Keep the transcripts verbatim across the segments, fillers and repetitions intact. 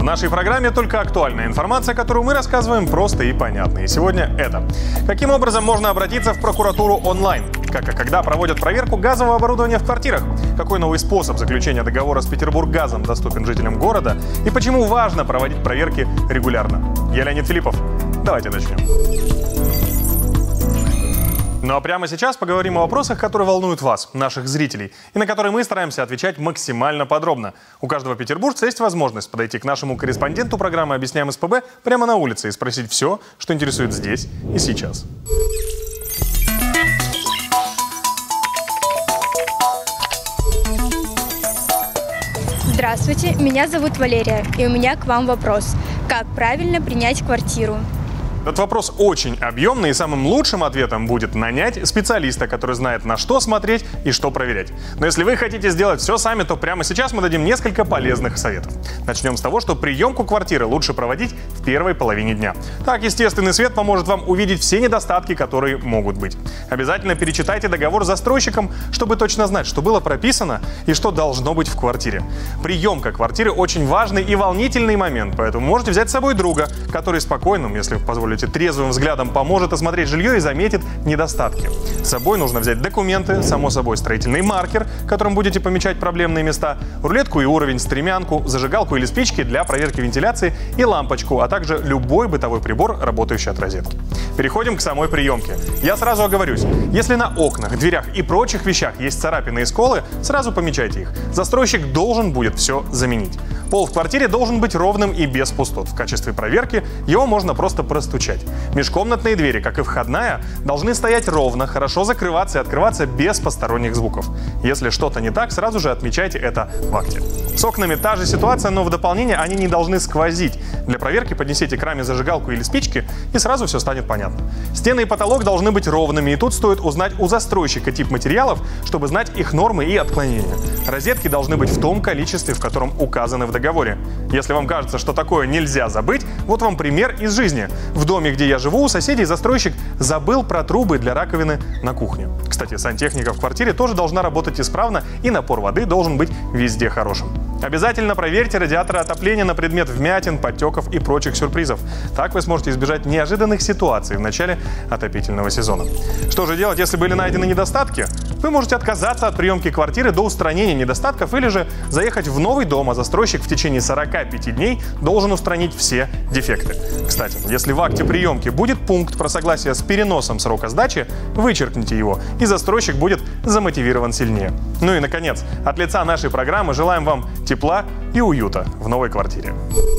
В нашей программе только актуальная информация, которую мы рассказываем просто и понятно. И сегодня это. Каким образом можно обратиться в прокуратуру онлайн? Как и когда проводят проверку газового оборудования в квартирах? Какой новый способ заключения договора с Петербурггазом доступен жителям города? И почему важно проводить проверки регулярно? Я Леонид Филиппов. Давайте начнем. Ну а прямо сейчас поговорим о вопросах, которые волнуют вас, наших зрителей, и на которые мы стараемся отвечать максимально подробно. У каждого петербуржца есть возможность подойти к нашему корреспонденту программы «Объясняем СПБ» прямо на улице и спросить все, что интересует здесь и сейчас. Здравствуйте, меня зовут Валерия, и у меня к вам вопрос. Как правильно принять квартиру? Этот вопрос очень объемный, и самым лучшим ответом будет нанять специалиста, который знает, на что смотреть и что проверять. Но если вы хотите сделать все сами, то прямо сейчас мы дадим несколько полезных советов. Начнем с того, что приемку квартиры лучше проводить в первой половине дня. Так естественный свет поможет вам увидеть все недостатки, которые могут быть. Обязательно перечитайте договор с застройщиком, чтобы точно знать, что было прописано и что должно быть в квартире. Приемка квартиры очень важный и волнительный момент, поэтому можете взять с собой друга, который спокойным, если позволите, трезвым взглядом поможет осмотреть жилье и заметит недостатки. С собой нужно взять документы, само собой строительный маркер, которым будете помечать проблемные места, рулетку и уровень, стремянку, зажигалку или спички для проверки вентиляции и лампочку, а также любой бытовой прибор, работающий от розетки. Переходим к самой приемке. Я сразу оговорюсь, если на окнах, дверях и прочих вещах есть царапины и сколы, сразу помечайте их. Застройщик должен будет все заменить. Пол в квартире должен быть ровным и без пустот. В качестве проверки его можно просто простучать. Межкомнатные двери, как и входная, должны стоять ровно, хорошо закрываться и открываться без посторонних звуков. Если что-то не так, сразу же отмечайте это в акте. С окнами та же ситуация, но в дополнение они не должны сквозить. Для проверки поднесите к раме зажигалку или спички, и сразу все станет понятно. Стены и потолок должны быть ровными, и тут стоит узнать у застройщика тип материалов, чтобы знать их нормы и отклонения. Розетки должны быть в том количестве, в котором указаны в договоре. Если вам кажется, что такое нельзя забыть, вот вам пример из жизни. В доме, где я живу, у соседей застройщик забыл про трубы для раковины на кухне. Кстати, сантехника в квартире тоже должна работать исправно, и напор воды должен быть везде хорошим. Обязательно проверьте радиаторы отопления на предмет вмятин, подтеков и прочих сюрпризов. Так вы сможете избежать неожиданных ситуаций в начале отопительного сезона. Что же делать, если были найдены недостатки? Вы можете отказаться от приемки квартиры до устранения недостатков или же заехать в новый дом, а застройщик в течение сорока пяти дней должен устранить все дефекты. Кстати, если в акте приемки будет пункт про согласие с переносом срока сдачи, вычеркните его, и застройщик будет замотивирован сильнее. Ну и, наконец, от лица нашей программы желаем вам тепла и уюта в новой квартире.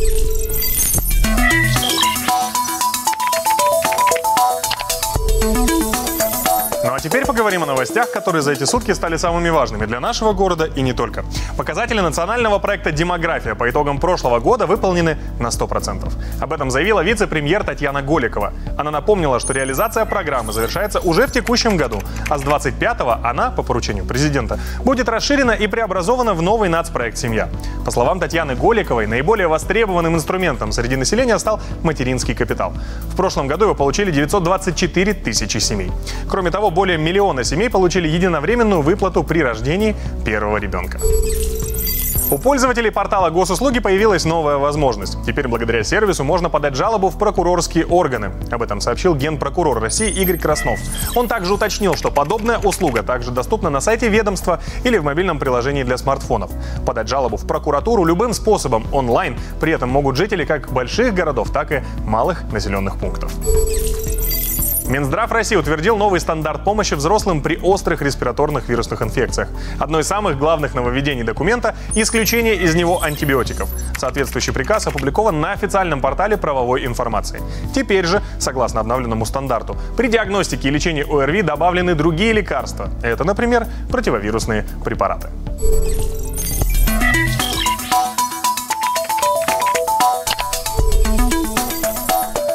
Ну а теперь поговорим о новостях, которые за эти сутки стали самыми важными для нашего города и не только. Показатели национального проекта «Демография» по итогам прошлого года выполнены на сто процентов. Об этом заявила вице-премьер Татьяна Голикова. Она напомнила, что реализация программы завершается уже в текущем году, а с двадцать пятого она, по поручению президента, будет расширена и преобразована в новый нацпроект «Семья». По словам Татьяны Голиковой, наиболее востребованным инструментом среди населения стал материнский капитал. В прошлом году его получили девятьсот двадцать четыре тысячи семей. Кроме того, более миллиона семей получили единовременную выплату при рождении первого ребенка. У пользователей портала госуслуги появилась новая возможность. Теперь благодаря сервису можно подать жалобу в прокурорские органы. Об этом сообщил генпрокурор России Игорь Краснов. Он также уточнил, что подобная услуга также доступна на сайте ведомства или в мобильном приложении для смартфонов. Подать жалобу в прокуратуру любым способом онлайн. При этом могут жители как больших городов, так и малых населенных пунктов. Минздрав России утвердил новый стандарт помощи взрослым при острых респираторных вирусных инфекциях. Одно из самых главных нововведений документа – исключение из него антибиотиков. Соответствующий приказ опубликован на официальном портале правовой информации. Теперь же, согласно обновленному стандарту, при диагностике и лечении ОРВИ добавлены другие лекарства. Это, например, противовирусные препараты.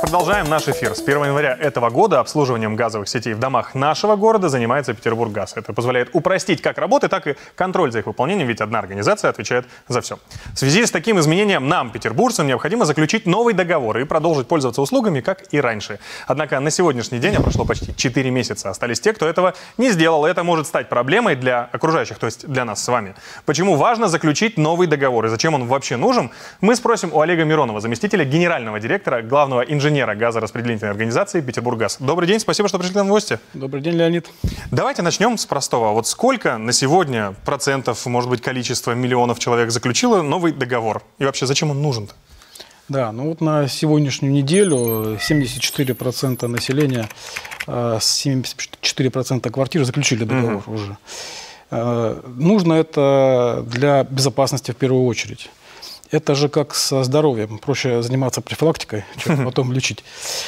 Продолжаем наш эфир. С первого января этого года обслуживанием газовых сетей в домах нашего города занимается Петербурггаз. Это позволяет упростить как работы, так и контроль за их выполнением, ведь одна организация отвечает за все. В связи с таким изменением нам, петербуржцам, необходимо заключить новый договор и продолжить пользоваться услугами, как и раньше. Однако на сегодняшний день, а прошло почти четыре месяца, остались те, кто этого не сделал. И это может стать проблемой для окружающих, то есть для нас с вами. Почему важно заключить новый договор и зачем он вообще нужен, мы спросим у Олега Миронова, заместителя генерального директора, главного инженера газораспределительной организации Петербурггаз. Добрый день, спасибо, что пришли к нам в гости. Добрый день, Леонид. Давайте начнем с простого. Вот сколько на сегодня процентов, может быть, количество миллионов человек заключило новый договор? И вообще, зачем он нужен-то? Да, ну вот на сегодняшнюю неделю семьдесят четыре процента населения, семьдесят четыре процента квартир заключили договор угу. уже. Нужно это для безопасности в первую очередь. Это же как со здоровьем. Проще заниматься профилактикой, чем потом лечить.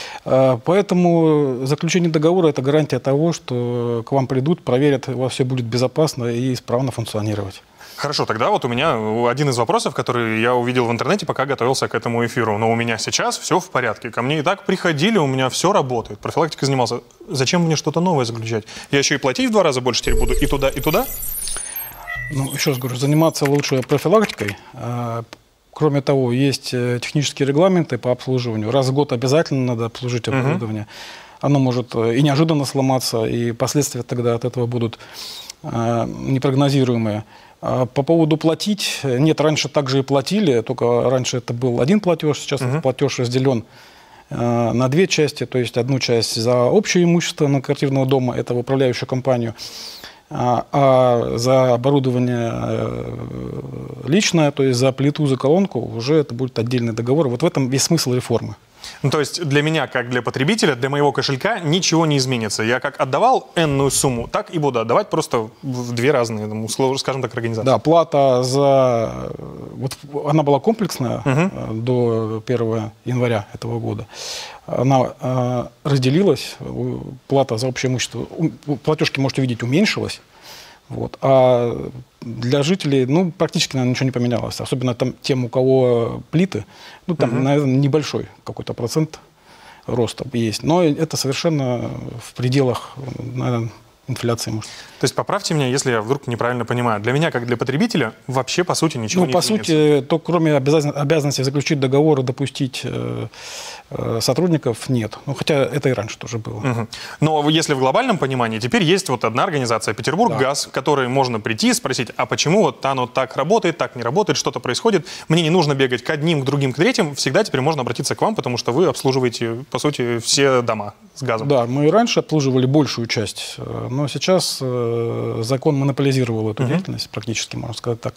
Поэтому заключение договора – это гарантия того, что к вам придут, проверят, у вас все будет безопасно и исправно функционировать. Хорошо, тогда вот у меня один из вопросов, который я увидел в интернете, пока готовился к этому эфиру. Но у меня сейчас все в порядке. Ко мне и так приходили, у меня все работает. Профилактикой занимался. Зачем мне что-то новое заключать? Я еще и платить в два раза больше теперь буду и туда, и туда? Ну, еще раз говорю, заниматься лучше профилактикой. Кроме того, есть технические регламенты по обслуживанию. Раз в год обязательно надо обслужить оборудование. Uh-huh. Оно может и неожиданно сломаться, и последствия тогда от этого будут э, непрогнозируемые. А по поводу платить, нет, раньше также и платили, только раньше это был один платеж, сейчас uh-huh. этот платеж разделен э, на две части. То есть одну часть за общее имущество многоквартирного дома, это в управляющую компанию, А, а за оборудование личное, то есть за плиту, за колонку, уже это будет отдельный договор. Вот в этом весь смысл реформы. Ну, то есть для меня, как для потребителя, для моего кошелька ничего не изменится. Я как отдавал энную сумму, так и буду отдавать просто в две разные, скажем так, организации. Да, плата за... Вот она была комплексная угу. до первого января этого года. Она э, разделилась, плата за общее имущество, платежки, можете видеть, уменьшилась. Вот. А для жителей, ну, практически, наверное, ничего не поменялось. Особенно там, тем, у кого плиты, ну, там, угу. наверное, небольшой какой-то процент роста есть. Но это совершенно в пределах, наверное, инфляции, может. То есть поправьте меня, если я вдруг неправильно понимаю. Для меня, как для потребителя, вообще, по сути, ничего ну, не по изменится. сути, то, кроме обязан... обязанности заключить договор и допустить э, э, сотрудников, нет. Ну, хотя это и раньше тоже было. Угу. Но если в глобальном понимании, теперь есть вот одна организация Петербурггаз, да. к которой можно прийти и спросить, а почему вот оно так работает, так не работает, что-то происходит. Мне не нужно бегать к одним, к другим, к третьим. Всегда теперь можно обратиться к вам, потому что вы обслуживаете, по сути, все дома с газом. Да, мы и раньше обслуживали большую часть, но сейчас э, закон монополизировал эту uh-huh. деятельность, практически, можно сказать так.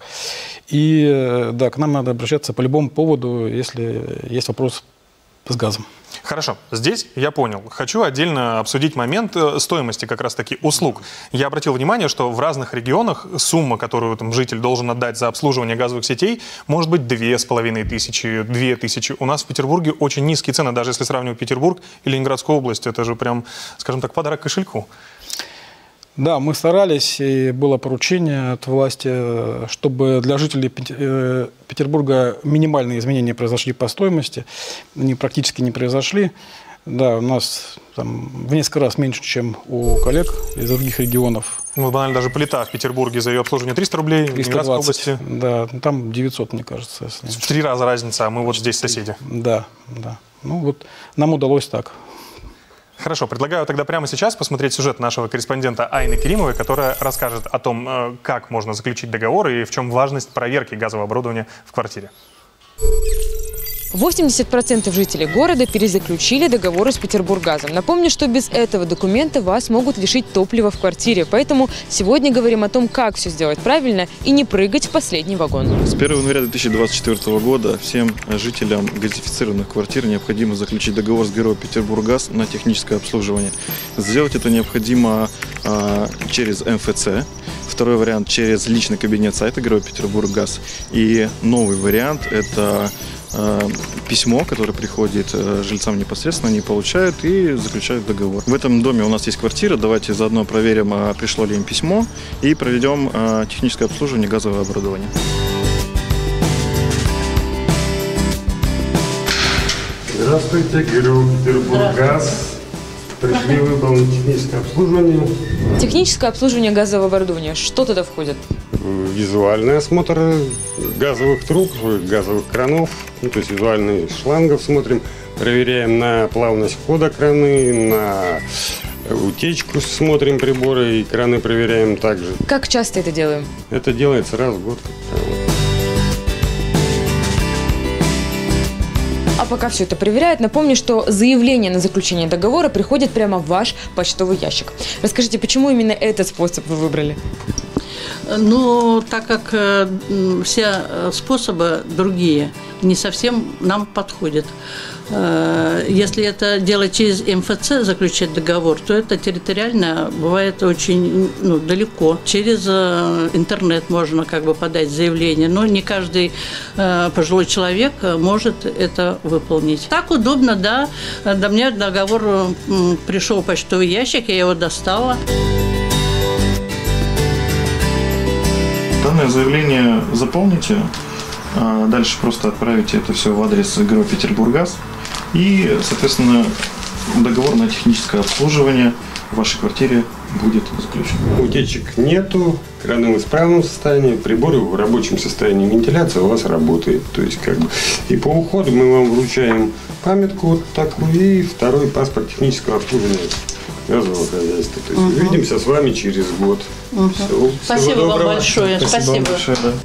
И да, к нам надо обращаться по любому поводу, если есть вопрос с газом. Хорошо, здесь я понял. Хочу отдельно обсудить момент стоимости как раз-таки услуг. Я обратил внимание, что в разных регионах сумма, которую там житель должен отдать за обслуживание газовых сетей, может быть две с половиной тысячи, две тысячи. У нас в Петербурге очень низкие цены, даже если сравнивать Петербург и Ленинградскую область. Это же прям, скажем так, подарок кошельку. Да, мы старались, и было поручение от власти, чтобы для жителей Петербурга минимальные изменения произошли по стоимости. Они практически не произошли. Да, у нас там в несколько раз меньше, чем у коллег из других регионов. Ну, банально, даже плита в Петербурге за ее обслуживание триста рублей, в Ленинградской области. Да, там девятьсот, мне кажется. Если... В три раза разница, а мы вот здесь соседи. Да, да. Ну вот нам удалось так. Хорошо, предлагаю тогда прямо сейчас посмотреть сюжет нашего корреспондента Айны Керимовой, которая расскажет о том, как можно заключить договор и в чем важность проверки газового оборудования в квартире. восемьдесят процентов жителей города перезаключили договоры с Петербурггазом. Напомню, что без этого документа вас могут лишить топлива в квартире. Поэтому сегодня говорим о том, как все сделать правильно и не прыгать в последний вагон. С первого января две тысячи двадцать четвёртого года всем жителям газифицированных квартир необходимо заключить договор с ГРО «Петербурггаз» на техническое обслуживание. Сделать это необходимо а, через эм эф цэ. Второй вариант через личный кабинет сайта ГРО «Петербурггаз». И новый вариант – это письмо, которое приходит жильцам непосредственно, они получают и заключают договор. В этом доме у нас есть квартира, давайте заодно проверим, пришло ли им письмо, и проведем техническое обслуживание газового оборудования. Здравствуйте, ГРУ «Петербурггаз». Пришли выполнить техническое обслуживание. Техническое обслуживание газового оборудования. Что туда входит? Визуальный осмотр газовых труб, газовых кранов, ну, то есть визуальный шлангов смотрим, проверяем на плавность хода краны, на утечку смотрим приборы и краны проверяем также. Как часто это делаем? Это делается раз в год, как правило. А пока все это проверяют, напомню, что заявление на заключение договора приходит прямо в ваш почтовый ящик. Расскажите, почему именно этот способ вы выбрали? Ну, так как э, все способы другие не совсем нам подходят. Э, если это делать через эм эф цэ, заключать договор, то это территориально бывает очень ну, далеко. Через э, интернет можно как бы подать заявление, но не каждый э, пожилой человек может это выполнить. Так удобно, да. До меня договор э, пришел в почтовый ящик, я его достала. Данное заявление заполните, а дальше просто отправите это все в адрес ГРО «Петербурггаз». И, соответственно, договор на техническое обслуживание в вашей квартире будет заключен. Утечек нету, краны в исправном состоянии, приборы в рабочем состоянии, вентиляция у вас работает. То есть, как бы, и по уходу мы вам вручаем памятку вот такую и второй паспорт технического обслуживания газового хозяйства. То есть угу. увидимся с вами через год. Угу. Все. Спасибо Всего вам доброго. большое. Спасибо. Спасибо. Вам большое, да.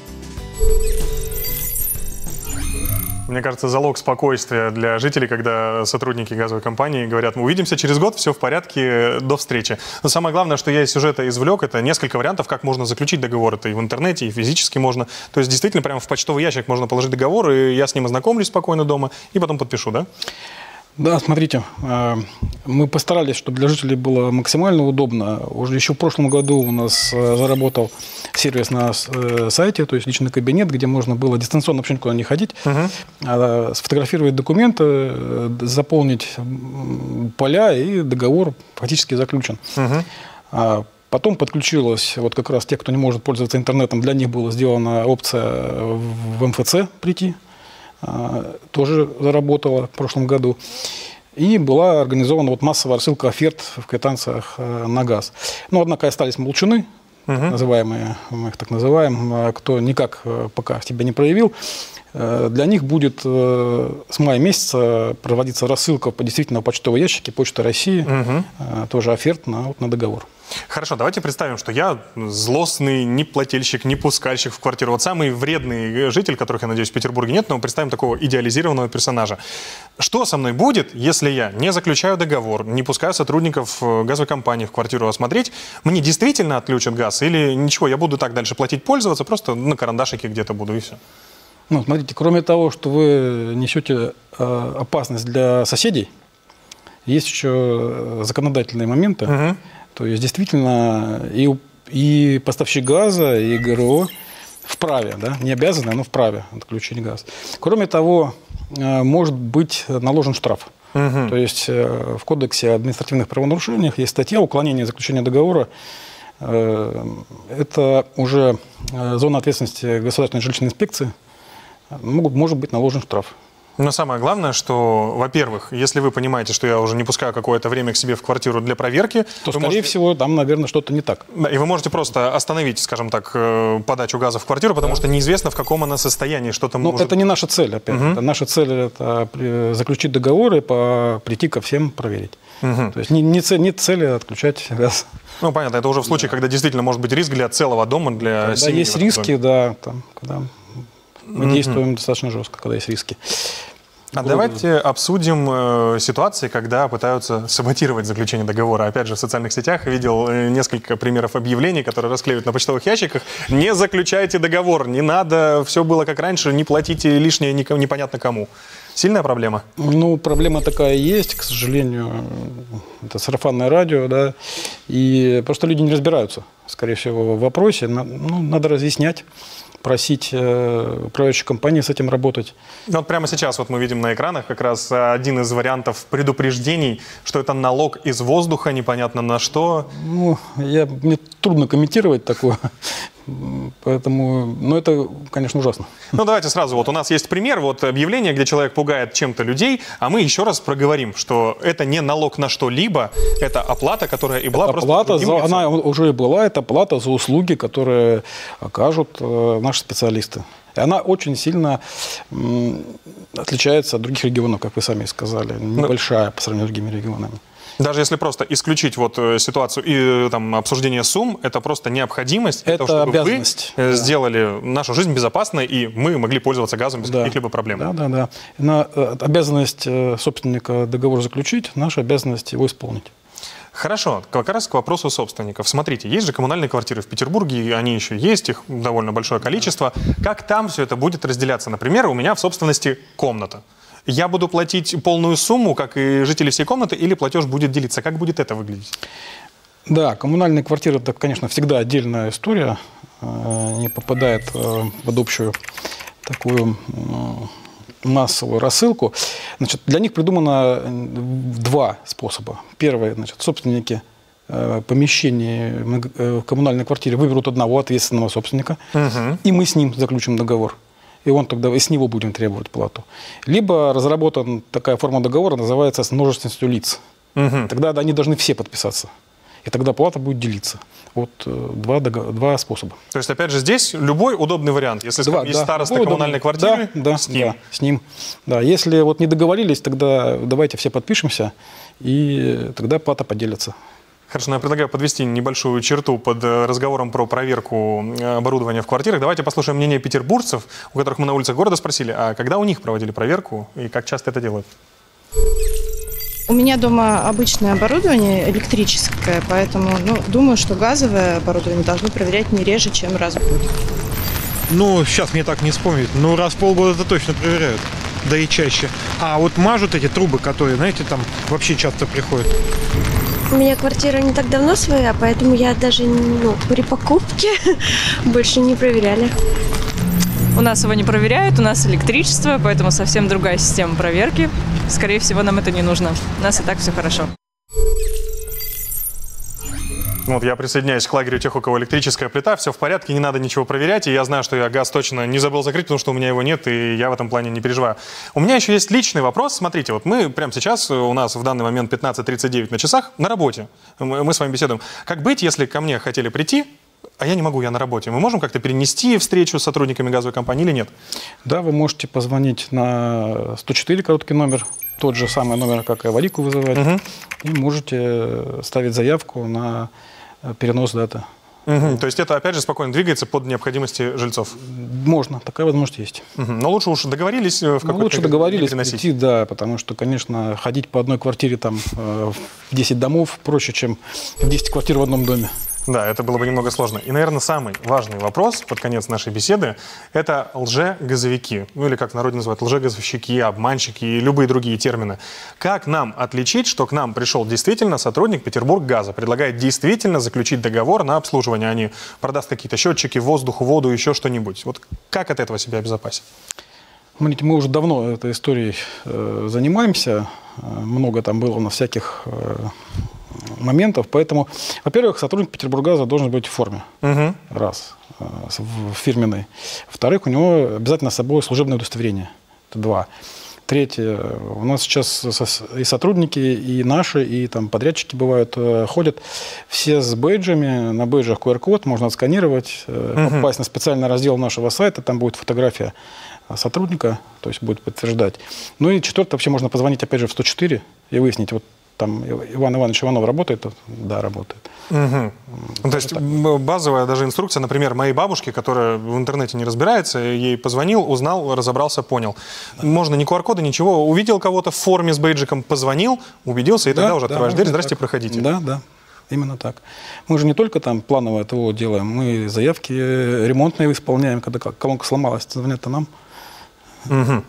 Мне кажется, залог спокойствия для жителей, когда сотрудники газовой компании говорят: мы увидимся через год, все в порядке, до встречи. Но самое главное, что я из сюжета извлек, это несколько вариантов, как можно заключить договор. Это и в интернете, и физически можно. То есть действительно прямо в почтовый ящик можно положить договор, и я с ним ознакомлюсь спокойно дома, и потом подпишу, да? Да, смотрите, мы постарались, чтобы для жителей было максимально удобно. Уже еще в прошлом году у нас заработал сервис на сайте, то есть личный кабинет, где можно было дистанционно вообще никуда не ходить, uh-huh. сфотографировать документы, заполнить поля, и договор практически заключен. Uh-huh. Потом подключилась, вот как раз те, кто не может пользоваться интернетом, для них была сделана опция в эм эф цэ прийти. Тоже заработала в прошлом году. И была организована вот массовая рассылка оферт в квитанциях на газ. Но, однако, остались молчуны, uh-huh. называемые, мы их так называем, кто никак пока себя не проявил. Для них будет с мая месяца проводиться рассылка по действительно почтовой ящике Почты России, uh-huh. тоже оферт на, вот, на договор. Хорошо, давайте представим, что я злостный ни плательщик, ни пускальщик в квартиру. Вот самый вредный житель, которых, я надеюсь, в Петербурге нет, но представим такого идеализированного персонажа. Что со мной будет, если я не заключаю договор, не пускаю сотрудников газовой компании в квартиру осмотреть? Мне действительно отключат газ или ничего, я буду так дальше платить, пользоваться, просто на карандашике где-то буду и все? Ну, смотрите, кроме того, что вы несете э, опасность для соседей, есть еще законодательные моменты. Uh-huh. То есть, действительно, и, и поставщик газа, и ГРО вправе, да, не обязаны, но вправе отключить газ. Кроме того, может быть наложен штраф. Угу. То есть в Кодексе административных правонарушений есть статья «Уклонение заключения договора». Это уже зона ответственности Государственной жилищной инспекции. Может быть наложен штраф. Но самое главное, что, во-первых, если вы понимаете, что я уже не пускаю какое-то время к себе в квартиру для проверки, то, скорее можете... всего, там, наверное, что-то не так. Да, и вы можете просто остановить, скажем так, подачу газа в квартиру, потому да. что неизвестно, в каком она состоянии, что там Но может... это не наша цель, опять. Угу. Это наша цель – это заключить договор и по... прийти ко всем проверить. Угу. То есть не, не цель, нет цели отключать газ. Ну, понятно, это уже в случае, да. когда действительно может быть риск для целого дома, для когда семьи. Есть риски, да, там, когда мы угу. действуем достаточно жестко, когда есть риски. А давайте обсудим э, ситуации, когда пытаются саботировать заключение договора. Опять же, в социальных сетях видел э, несколько примеров объявлений, которые расклеивают на почтовых ящиках. Не заключайте договор, не надо, все было как раньше, не платите лишнее непонятно кому. Сильная проблема? Ну, проблема такая есть, к сожалению. Это сарафанное радио, да. И просто люди не разбираются, скорее всего, в вопросе. Ну, надо разъяснять. Просить э, управляющие компании с этим работать. Вот прямо сейчас вот мы видим на экранах как раз один из вариантов предупреждений, что это налог из воздуха, непонятно на что. Ну, я, мне трудно комментировать такое. Поэтому, ну, это, конечно, ужасно. Ну, давайте сразу. Вот у нас есть пример, вот объявление, где человек пугает чем-то людей, а мы еще раз проговорим, что это не налог на что-либо, это оплата, которая и была это просто оплата другим за, лицом. она уже и была, это оплата за услуги, которые окажут э, наши специалисты. И она очень сильно м, отличается от других регионов, как вы сами сказали, небольшая ну, по сравнению с другими регионами. Даже если просто исключить вот ситуацию и там обсуждение сумм, это просто необходимость, это того, чтобы обязанность. вы да. сделали нашу жизнь безопасной, и мы могли пользоваться газом без да. каких-либо проблем. Да, да, да. На обязанность собственника договор заключить, наша обязанность его исполнить. Хорошо, как раз к вопросу собственников. Смотрите, есть же коммунальные квартиры в Петербурге, они еще есть, их довольно большое количество. Как там все это будет разделяться? Например, у меня в собственности комната. Я буду платить полную сумму, как и жители всей комнаты, или платеж будет делиться? Как будет это выглядеть? Да, коммунальные квартиры, это, конечно, всегда отдельная история, не попадает под общую такую массовую рассылку. Значит, для них придумано два способа. Первый, значит, собственники помещений в коммунальной квартире выберут одного ответственного собственника, угу. и мы с ним заключим договор. И он тогда и с него будем требовать плату. Либо разработана такая форма договора, называется с множественностью лиц. Угу. Тогда они должны все подписаться. И тогда плата будет делиться. Вот два, два способа. То есть, опять же, здесь любой удобный вариант. Если два, есть да, староста коммунальной квартиры, да, да, с ним. Да, с ним. Да, если вот не договорились, тогда давайте все подпишемся, и тогда плата поделится. Хорошо, но я предлагаю подвести небольшую черту под разговором про проверку оборудования в квартирах. Давайте послушаем мнение петербуржцев, у которых мы на улицах города спросили, а когда у них проводили проверку и как часто это делают? У меня дома обычное оборудование электрическое, поэтому ну, думаю, что газовое оборудование должны проверять не реже, чем раз в год. Ну, сейчас мне так не вспомнить, но раз в полгода это точно проверяют, да и чаще. А вот мажут эти трубы, которые, знаете, там вообще часто приходят. У меня квартира не так давно своя, поэтому я даже ну, при покупке больше не проверяли. У нас его не проверяют, у нас электричество, поэтому совсем другая система проверки. Скорее всего, нам это не нужно. У нас и так все хорошо. Вот я присоединяюсь к лагерю тех, у кого электрическая плита, все в порядке, не надо ничего проверять, и я знаю, что я газ точно не забыл закрыть, потому что у меня его нет, и я в этом плане не переживаю. У меня еще есть личный вопрос. Смотрите, вот мы прямо сейчас, у нас в данный момент пятнадцать тридцать девять на часах, на работе. Мы с вами беседуем. Как быть, если ко мне хотели прийти, а я не могу, я на работе? Мы можем как-то перенести встречу с сотрудниками газовой компании или нет? Да, вы можете позвонить на сто четыре, короткий номер, тот же самый номер, как и аварийку вызывать, угу. и можете ставить заявку на перенос даты. Угу. То есть это, опять же, спокойно двигается под необходимости жильцов? Можно, такая возможность есть. Угу. Но лучше уж договорились в какой-то... Ну, лучше договорились прийти, да, потому что, конечно, ходить по одной квартире там в десять домов проще, чем в десять квартир в одном доме. Да, это было бы немного сложно. И, наверное, самый важный вопрос под конец нашей беседы – это лже-газовики. Ну, или как в народе называют, лже-газовщики, обманщики и любые другие термины. Как нам отличить, что к нам пришел действительно сотрудник Петербурггаза, предлагает действительно заключить договор на обслуживание, а не продаст какие-то счетчики, воздух, воду, еще что-нибудь? Вот как от этого себя обезопасить? Смотрите, мы уже давно этой историей э, занимаемся. Много там было у нас всяких... Э, моментов. Поэтому, во-первых, сотрудник Петербурггаза должен быть в форме. Угу. Раз. В фирменной. Во-вторых, у него обязательно с собой служебное удостоверение. Это два. Третье. У нас сейчас и сотрудники, и наши, и там подрядчики бывают, ходят все с бейджами. На бейджах ку эр код можно отсканировать, угу. попасть на специальный раздел нашего сайта. Там будет фотография сотрудника, то есть будет подтверждать. Ну и четвертое, вообще можно позвонить опять же в сто четыре и выяснить, вот там Иван Иванович Иванов работает? Да, работает. Угу. Ну, то есть так. Базовая даже инструкция, например, моей бабушки, которая в интернете не разбирается, ей позвонил, узнал, разобрался, понял. Да. Можно ни ку ар кода, ничего. Увидел кого-то в форме с бейджиком, позвонил, убедился, и тогда да, уже да, открываешь дверь, здрасте, так. проходите. Да, да. Именно так. Мы же не только там плановое ТО делаем, мы заявки ремонтные исполняем, когда колонка сломалась, звонят-то нам. Угу.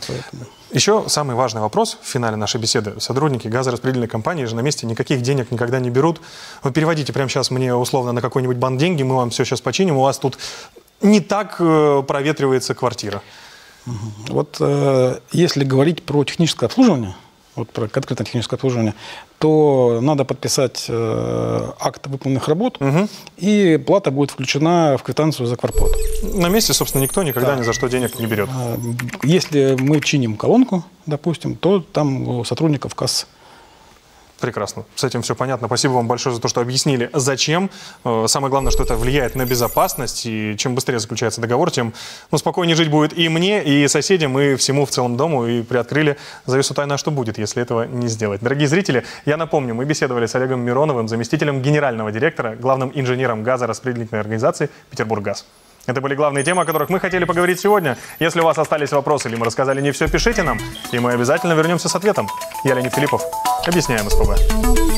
Еще самый важный вопрос в финале нашей беседы. Сотрудники газораспределительной компании же на месте никаких денег никогда не берут. Вы переводите прямо сейчас мне условно на какой-нибудь банк деньги, мы вам все сейчас починим, у вас тут не так э, проветривается квартира. Вот э, если говорить про техническое обслуживание, вот про открытое техническое обслуживание, то надо подписать э, акт выполненных работ, угу. и плата будет включена в квитанцию за квартплату. На месте, собственно, никто никогда да. ни за что денег не берет. Если мы чиним колонку, допустим, то там у сотрудников кассы. Прекрасно. С этим все понятно. Спасибо вам большое за то, что объяснили, зачем. Самое главное, что это влияет на безопасность. И чем быстрее заключается договор, тем ну, спокойнее жить будет и мне, и соседям, и всему в целом дому. И приоткрыли завесу тайны, что будет, если этого не сделать. Дорогие зрители, я напомню, мы беседовали с Олегом Мироновым, заместителем генерального директора, главным инженером газораспределительной организации «Петербурггаз». Это были главные темы, о которых мы хотели поговорить сегодня. Если у вас остались вопросы или мы рассказали не все, пишите нам, и мы обязательно вернемся с ответом. Я Леонид Филиппов. Объясняем СПБ.